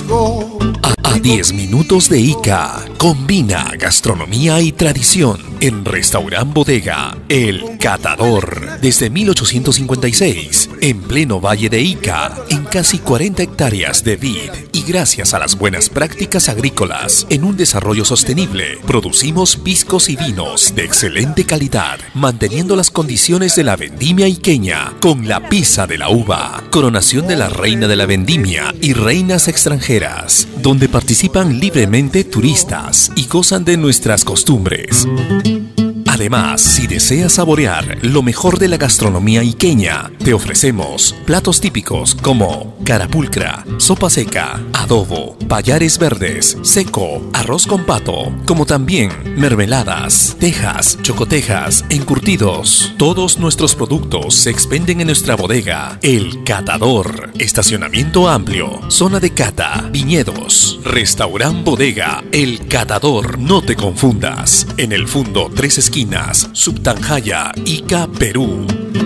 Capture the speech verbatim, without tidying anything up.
contigo. A, a diez minutos de Ica, combina gastronomía y tradición en Restaurant Bodega El Catador. Desde mil ochocientos cincuenta y seis, en pleno Valle de Ica, en casi cuarenta hectáreas de vid y gracias a las buenas prácticas agrícolas en un desarrollo sostenible, producimos piscos y vinos de excelente calidad, manteniendo las condiciones de la vendimia iqueña con la pizza de la uva, coronación de la reina de la vendimia y reinas extranjeras, donde participan libremente turistas y gozan de nuestras costumbres. Además, si deseas saborear lo mejor de la gastronomía iqueña, te ofrecemos platos típicos como carapulcra, sopa seca, adobo, payares verdes, seco, arroz con pato, como también mermeladas, tejas, chocotejas, encurtidos. Todos nuestros productos se expenden en nuestra bodega El Catador. Estacionamiento amplio, zona de cata, viñedos. Restaurant Bodega El Catador. No te confundas. En el Fundo Tres Esquinas, Subtanjaya, Ica, Perú.